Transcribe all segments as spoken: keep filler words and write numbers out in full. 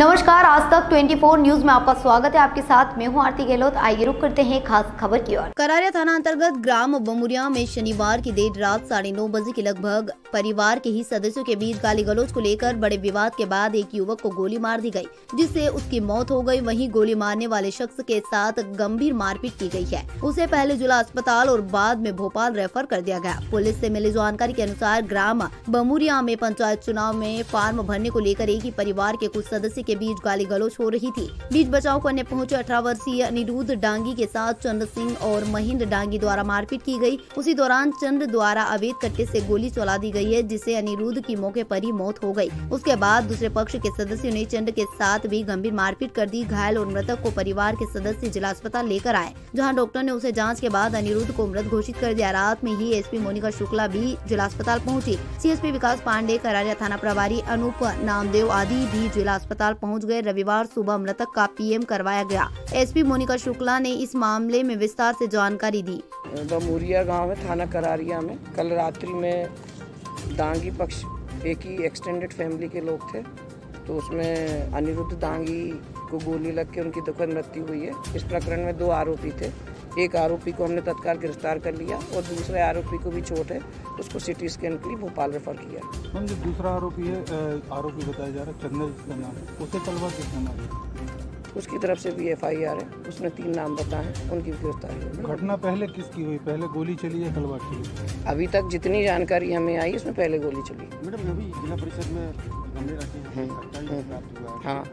नमस्कार, आज तक चौबीस न्यूज में आपका स्वागत है। आपके साथ मैं हूं आरती गहलोत। आइए रुक करते हैं खास खबर की ओर। करारिया थाना अंतर्गत ग्राम बमुरिया में शनिवार की देर रात साढ़े नौ बजे के लगभग परिवार के ही सदस्यों के बीच गाली गलौज को लेकर बड़े विवाद के बाद एक युवक को गोली मार दी गई, जिससे उसकी मौत हो गई। वहीं गोली मारने वाले शख्स के साथ गंभीर मारपीट की गई है। उसे पहले जिला अस्पताल और बाद में भोपाल रेफर कर दिया गया। पुलिस से मिली जानकारी के अनुसार ग्राम बमुरिया में पंचायत चुनाव में फार्म भरने को लेकर एक ही परिवार के कुछ सदस्य के बीच गाली गलौज हो रही थी। बीच बचाव करने पहुंचे अठारह वर्षीय अनिरुद्ध डांगी के साथ चंद्र सिंह और महेंद्र डांगी द्वारा मारपीट की गई। उसी दौरान चंद्र द्वारा अवैध कट्टे से गोली चला दी गई है, जिससे अनिरुद्ध की मौके पर ही मौत हो गई। उसके बाद दूसरे पक्ष के सदस्यों ने चंद्र के साथ भी गंभीर मारपीट कर दी। घायल और मृतक को परिवार के सदस्य जिला अस्पताल लेकर आए, जहाँ डॉक्टर ने उसे जाँच के बाद अनिरुद्ध को मृत घोषित कर दिया। रात में ही एसपी मोनिका शुक्ला भी जिला अस्पताल पहुंची। सीएसपी विकास पांडे, करारिया थाना प्रभारी अनूप नामदेव आदि भी जिला अस्पताल पहुंच गए। रविवार सुबह मृतक का पीएम करवाया गया। एसपी मोनिका शुक्ला ने इस मामले में विस्तार से जानकारी दी। बमुरिया गांव में थाना करारिया में कल रात्रि में डांगी पक्ष एक ही एक्सटेंडेड फैमिली के लोग थे, तो उसमें अनिरुद्ध डांगी को गोली लग के उनकी दुखद मृत्यु हुई है। इस प्रकरण में दो आरोपी थे। एक आरोपी को हमने तत्काल गिरफ्तार कर लिया और दूसरे आरोपी को भी चोट है, उसको सिटी स्कैन के लिए भोपाल रेफर किया। मैम, जो दूसरा आरोपी है, आरोपी बताया जा रहा है चंद्र का नाम, उसे तलवार किसने मारी? उसकी तरफ से भी एफ आई आर है, उसने तीन नाम बताए, उनकी गिरफ्तारी। घटना पहले किसकी हुई? पहले गोली चली है तलवार चली? अभी तक जितनी जानकारी हमें आई उसमें पहले गोली चली। मैडम, अभी जिला परिषद में गंभीर हाँ,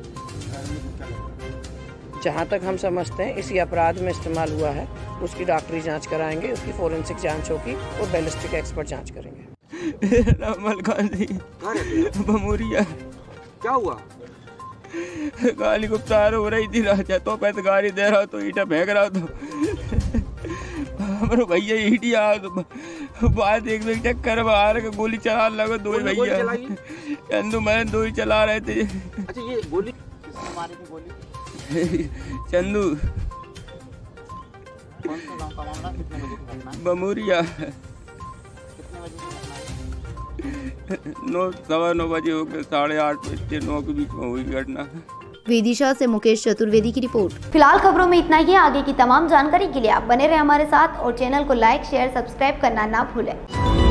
जहाँ तक हम समझते हैं इसी अपराध में इस्तेमाल हुआ है। उसकी डॉक्टरी जांच कराएंगे, उसकी फोरेंसिक जांच होगी और बैलिस्टिक एक्सपर्ट जांच करेंगे। रामल खान जी, बमुरिया। क्या हुआ? गाली गुप्तार हो रही थी राजा, तो पैसे गाड़ी दे रहा तो ईटा फेंक रहा तो हमारे भैया ईटी आ तो बात एक एक चक्कर में आ रहे गोली चला लगा। दो भैया चंदू मैंने दो ही चला रहे थे। अच्छा, ये गोली किसने मारी थी? गोली चंदू। कौन सा गांव का मामला? कितने बजे की घटना है? बमुरिया। कितने बजे की घटना है? नौ सवा नौ बजे हो गए, साढ़े आठ बजे नौ के बीच में हुई घटना। विदिशा से मुकेश चतुर्वेदी की रिपोर्ट। फिलहाल खबरों में इतना ही। आगे की तमाम जानकारी के लिए आप बने रहे हमारे साथ और चैनल को लाइक, शेयर, सब्सक्राइब करना ना भूलें।